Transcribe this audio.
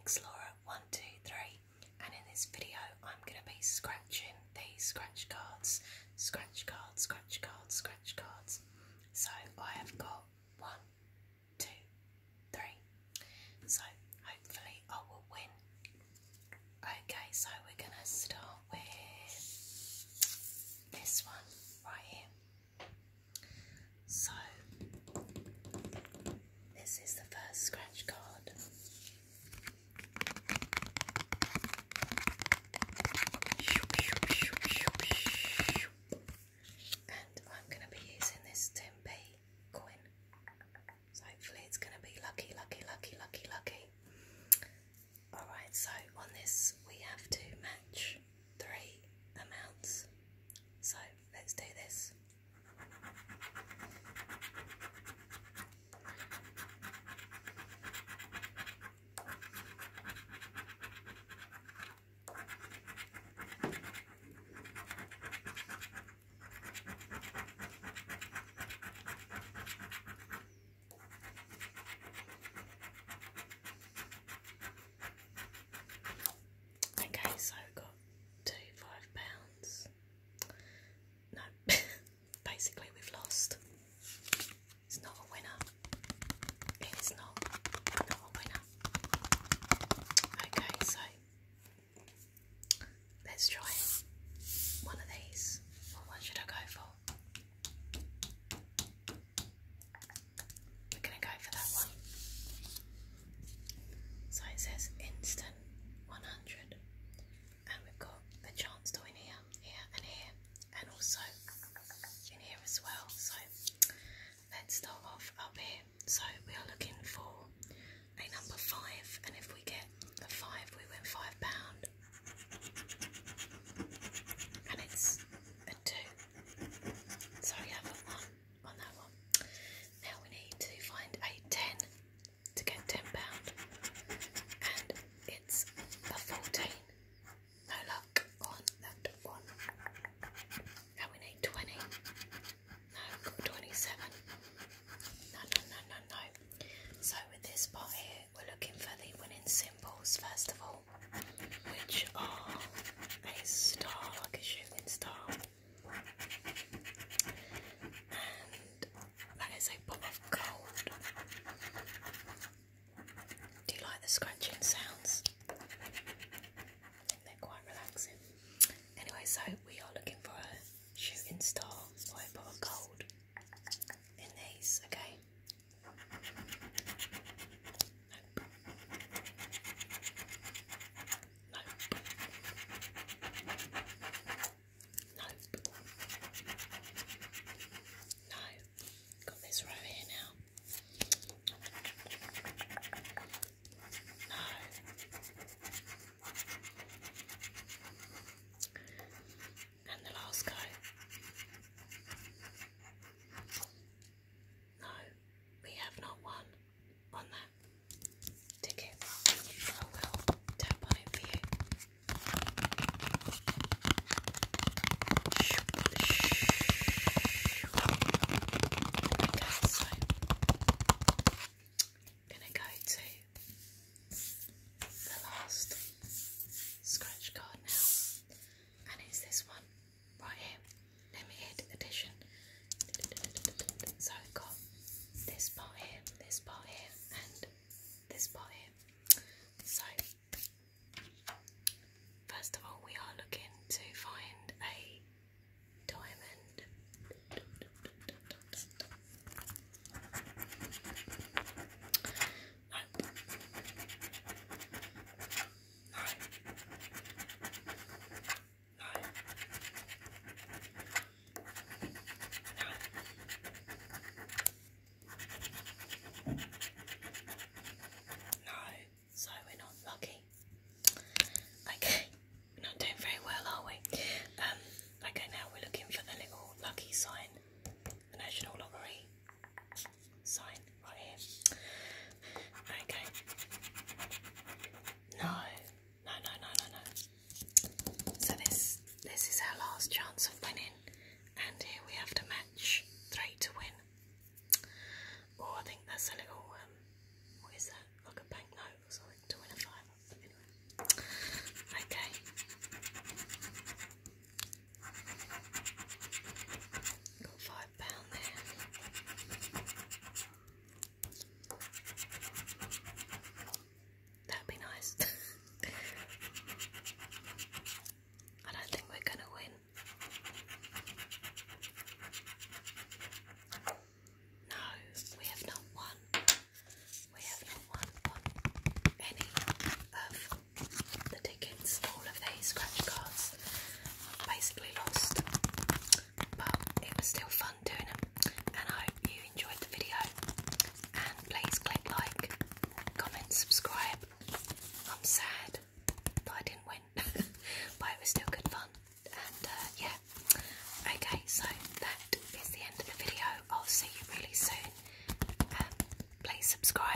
XLaura123, and in this video I'm going to be scratching these scratch cards. So I have got 1, 2, 3. So hopefully I will win. Okay, so we're going to start with this one right here. So this is the first scratch card. And I'm going to be using this 10p coin. So hopefully it's going to be lucky. Alright, so on this we have to match 3 amounts. So let's do this. Okay, so we've got 2 £5. No, basically we've lost. It's not a winner. It is not a winner. Okay, so let's try one of these. What one should I go for? We're going to go for that one. So it says instant 100, and we've got a chance to win here, and also in here as well. So let's start off up here. So we are looking for a number 5, and if we get a 5 we win £5, and it's a 2, so we have a 1 on that one. Now we need to find a 10 to get £10, and it's a 14. No luck on that one. And we need 20. No, got 27. No. So with this part here, we're looking for the winning symbols first of all. We subscribe.